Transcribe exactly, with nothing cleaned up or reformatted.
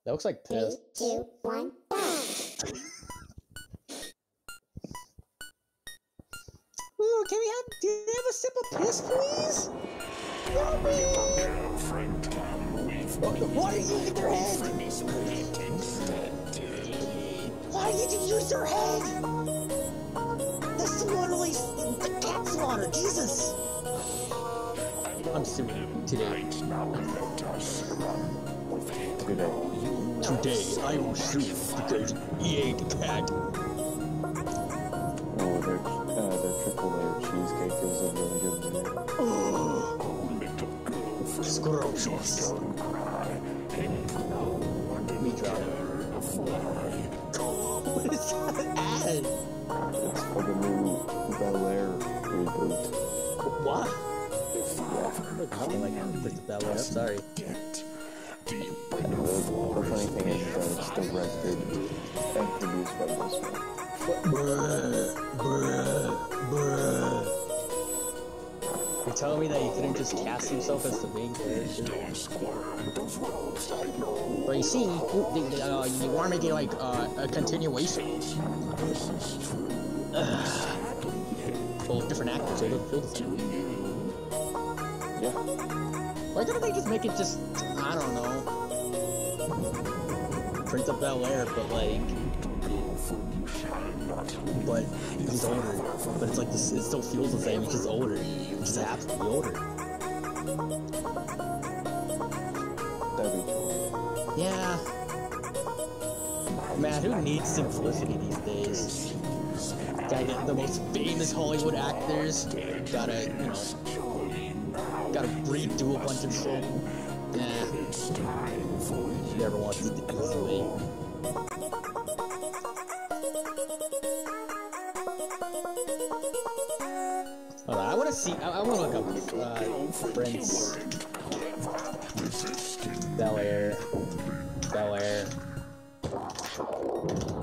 That looks like piss. Three, two, one. Ooh, can we have, do you have a sip of piss, please? Help me! Why are you in their head? Why did you use their head? That's literally the cat slaughter, Jesus! I'm suing today. Today. Today, I will sue because he ate the cat. Oh, their, uh, their triple layer cheesecake is a really good dinner. Oh, scrumptious. Me drop. What is that ad? It's for the new Bel Air reboot. What? Yeah. Nothing like the Bel Air, I'm sorry. The, the funny thing is that it's directed and produced by this one. Bruh, bruh, bruh. You're telling me that you couldn't just cast himself as the main character? But you see, you, uh, you want to make it like uh, a continuation. Well, different actors, they don't feel the same. Yeah. Why couldn't they just make it just, I don't know, Prince of Bel Air, but like, but he's older. But it's like this, it still feels the same. He's just older. He just happens to be older. That'd be cool. Yeah. Man, who needs simplicity these days? Gotta get the most famous Hollywood actors. Gotta, you know, gotta redo a bunch of shit. Nah. Never wants to do it this way. Hold on, I wanna see, I, I wanna look up, uh, Prince Bel Air, Bel Air.